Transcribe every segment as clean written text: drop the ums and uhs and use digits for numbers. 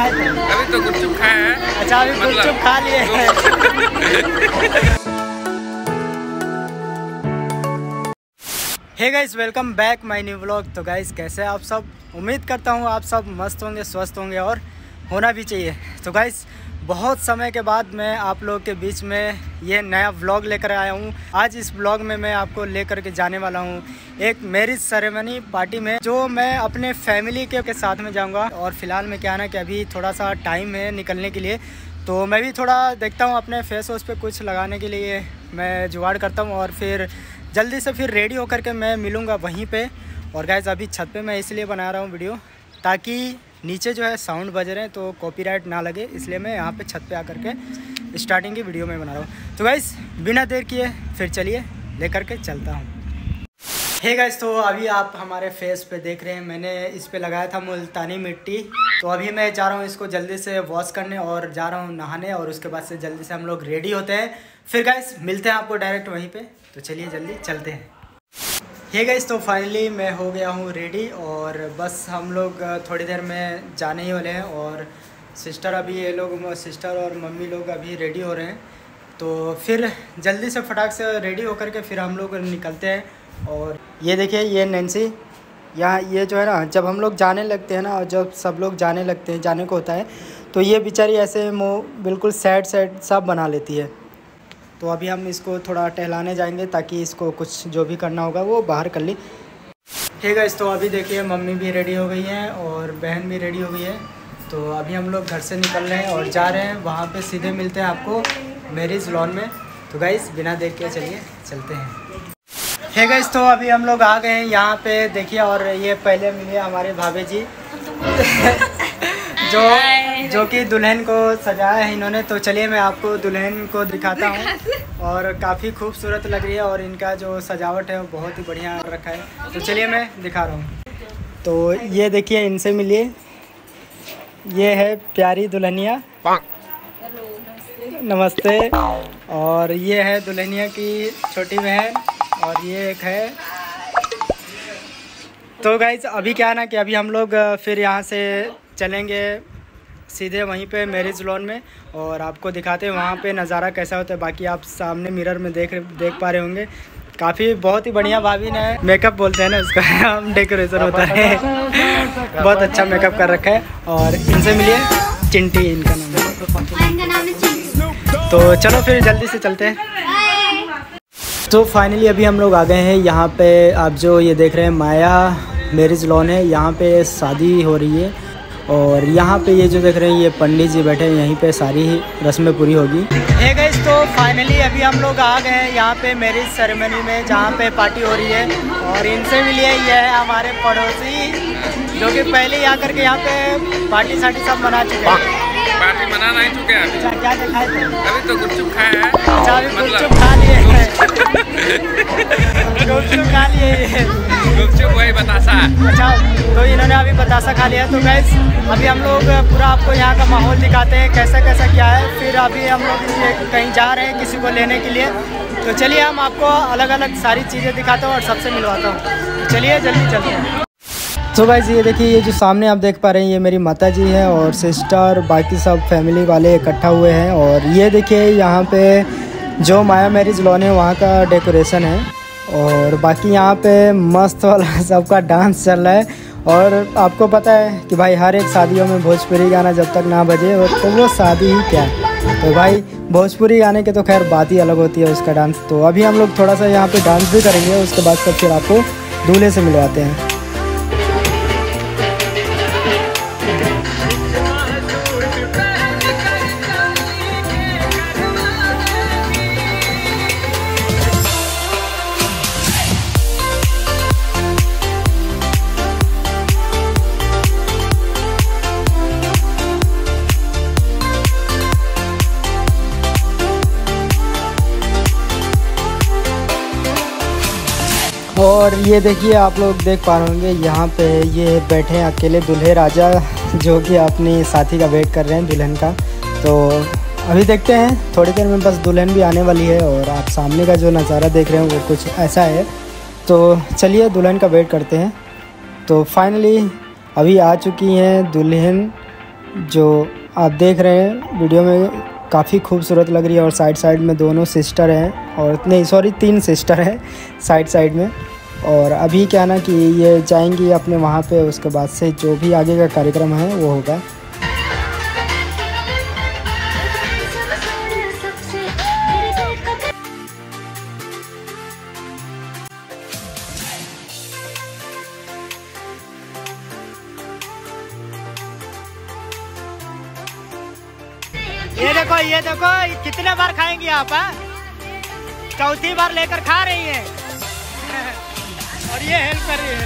खाए थे? अभी तो गुपचुप खाए हैं। अच्छा, अभी गुपचुप खा लिए हैं। Hey guys, welcome back my new vlog. तो गाइस, कैसे हैं आप सब? उम्मीद करता हूँ आप सब मस्त होंगे, स्वस्थ होंगे और होना भी चाहिए। तो गाइस, बहुत समय के बाद मैं आप लोगों के बीच में ये नया व्लॉग लेकर आया हूँ। आज इस व्लॉग में मैं आपको लेकर के जाने वाला हूँ एक मैरिज सेरेमनी पार्टी में, जो मैं अपने फैमिली के साथ में जाऊँगा। और फिलहाल में क्या है ना कि अभी थोड़ा सा टाइम है निकलने के लिए, तो मैं भी थोड़ा देखता हूँ अपने फेस वॉश पे कुछ लगाने के लिए मैं जुगाड़ करता हूँ, और फिर जल्दी से फिर रेडी होकर के मैं मिलूँगा वहीं पे। और गाइस, अभी छत पे मैं इसलिए बना रहा हूँ वीडियो ताकि नीचे जो है साउंड बज रहे हैं तो कॉपीराइट ना लगे, इसलिए मैं यहाँ पे छत पे आकर के स्टार्टिंग की वीडियो में बना रहा हूँ। तो गाइस, बिना देर किए फिर चलिए लेकर के चलता हूँ। हे गाइस, तो अभी आप हमारे फेस पे देख रहे हैं, मैंने इस पे लगाया था मुल्तानी मिट्टी। तो अभी मैं जा रहा हूँ इसको जल्दी से वॉश करने और जा रहा हूँ नहाने, और उसके बाद से जल्दी से हम लोग रेडी होते हैं। फिर गाइस मिलते हैं आपको डायरेक्ट वहीं पे। तो चलिए जल्दी चलते हैं। हे गाइस, तो फाइनली मैं हो गया हूँ रेडी, और बस हम लोग थोड़ी देर में जाने ही वाले हैं। और सिस्टर अभी ये लोग, सिस्टर और मम्मी लोग अभी रेडी हो रहे हैं। तो फिर जल्दी से फटाक से रेडी होकर के फिर हम लोग निकलते हैं। और ये देखिए, ये नैन्सी यहाँ, ये जो है ना, जब हम लोग जाने लगते हैं ना, और जब सब लोग जाने लगते हैं, जाने को होता है, तो ये बेचारी ऐसे मुँह बिल्कुल सैड सब बना लेती है। तो अभी हम इसको थोड़ा टहलाने जाएंगे ताकि इसको कुछ जो भी करना होगा वो बाहर कर ली। ठीक है, तो अभी देखिए मम्मी भी रेडी हो गई हैं और बहन भी रेडी हो गई है। तो अभी हम लोग घर से निकल रहे हैं और जा रहे हैं वहाँ पे, सीधे मिलते हैं आपको मैरिज लॉन में। तो गाइस, बिना देर के चलिए चलते हैं। हे गाइस, तो अभी हम लोग आ गए हैं यहाँ पे, देखिए। और ये पहले मिले हमारे भाभी जी जो कि दुल्हन को सजाया है इन्होंने। तो चलिए मैं आपको दुल्हन को दिखाता हूँ, और काफ़ी खूबसूरत लग रही है, और इनका जो सजावट है वो बहुत ही बढ़िया रखा है। तो चलिए मैं दिखा रहा हूँ। तो ये देखिए, इनसे मिलिए, ये है प्यारी दुल्हनिया, नमस्ते। और ये है दुल्हनिया की छोटी बहन, और ये एक है। तो गाइस, अभी क्या है ना कि अभी हम लोग फिर यहाँ से चलेंगे सीधे वहीं पे मैरिज लॉन में, और आपको दिखाते हैं वहाँ पे नज़ारा कैसा होता है। बाकी आप सामने मिरर में देख पा रहे होंगे, काफ़ी बहुत ही बढ़िया भाभी ने मेकअप बोलते हैं ना उसका हम डेकोरेशन होता है बहुत अच्छा मेकअप कर रखा है। और इनसे मिलिए, चिंटी इनका नाम है। तो चलो फिर जल्दी से चलते हैं। तो फाइनली अभी हम लोग आ गए हैं यहाँ पे। आप जो ये देख रहे हैं माया मैरिज लॉन है, यहाँ पे शादी हो रही है। और यहाँ पे ये जो देख रहे हैं ये पंडित जी बैठे हैं, यहीं पे सारी ही रस्में पूरी होगी। हे गाइस, तो फाइनली अभी हम लोग आ गए हैं यहाँ पे मैरिज सेरेमनी में, जहाँ पे पार्टी हो रही है। और इनसे मिलिए, ये है हमारे पड़ोसी, जो कि पहले ही आकर के यहाँ पे पार्टी सब मना चुके हैं। पार्टी मना नहीं चुके हैं। अच्छा, क्या दिखाए थे? अभी तो गुपचुप खाए हैं। अच्छा, अभी गुपचुप खा लिए हैं। गुपचुप खा लिए, गुपचुप वही बतासा। अच्छा, तो इन्होंने अभी बतासा खा लिया। तो गाइस, अभी हम लोग पूरा आपको यहाँ का माहौल दिखाते हैं, कैसा कैसा क्या है। फिर अभी हम लोग कहीं जा रहे हैं किसी को लेने के लिए। तो चलिए हम आपको अलग अलग सारी चीज़ें दिखाता हूँ और सबसे मिलवाता हूँ। चलिए जल्दी चलते हैं। तो गाइस, ये देखिए, ये जो सामने आप देख पा रहे हैं ये मेरी माता जी है, और सिस्टर, बाकी सब फैमिली वाले इकट्ठा हुए हैं। और ये देखिए, यहाँ पे जो माया मैरिज लॉन है वहाँ का डेकोरेशन है। और बाकी यहाँ पे मस्त वाला सबका डांस चल रहा है। और आपको पता है कि भाई हर एक शादियों में भोजपुरी गाना जब तक ना बजे तो वो शादी ही क्या है। तो भाई भोजपुरी गाने के तो खैर बात ही अलग होती है उसका डांस। तो अभी हम लोग थोड़ा सा यहाँ पे डांस भी करेंगे, उसके बाद सब फिर आपको दूल्हे से मिलवाते हैं। और ये देखिए, आप लोग देख पा रहे होंगे यहाँ पे ये बैठे हैं अकेले दूल्हे राजा, जो कि अपनी साथी का वेट कर रहे हैं, दुल्हन का। तो अभी देखते हैं, थोड़ी देर में बस दुल्हन भी आने वाली है। और आप सामने का जो नज़ारा देख रहे हैं वो कुछ ऐसा है। तो चलिए दुल्हन का वेट करते हैं। तो फाइनली अभी आ चुकी हैं दुल्हन जो आप देख रहे हैं वीडियो में काफ़ी खूबसूरत लग रही है। और साइड साइड में दोनों सिस्टर हैं, और नहीं सॉरी 3 सिस्टर हैं साइड साइड में। और अभी क्या ना कि ये जाएंगी अपने वहाँ पे, उसके बाद से जो भी आगे का कार्यक्रम है वो होगा। ये देखो कितने बार खाएंगी आप? चौथी बार लेकर खा रही है। और ये हेल्प कर रही है।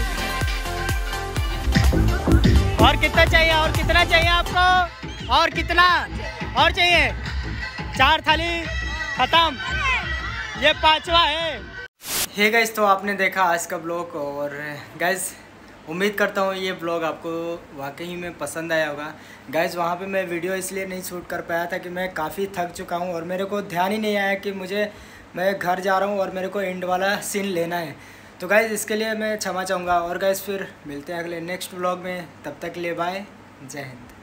और कितना चाहिए? और कितना चाहिए आपको? और कितना और चाहिए? 4 थाली खत्म, ये 5वां है। हे गाइस, तो आपने देखा आज का ब्लॉग। और गाइस उम्मीद करता हूँ ये ब्लॉग आपको वाकई में पसंद आया होगा। गाइस वहाँ पे मैं वीडियो इसलिए नहीं शूट कर पाया था कि मैं काफ़ी थक चुका हूँ और मेरे को ध्यान ही नहीं आया कि मैं घर जा रहा हूँ और मेरे को एंड वाला सीन लेना है। तो गाइस इसके लिए मैं क्षमा चाहूँगा। और गाइस फिर मिलते हैं अगले नेक्स्ट ब्लॉग में, तब तक के लिए बाय, जय हिंद।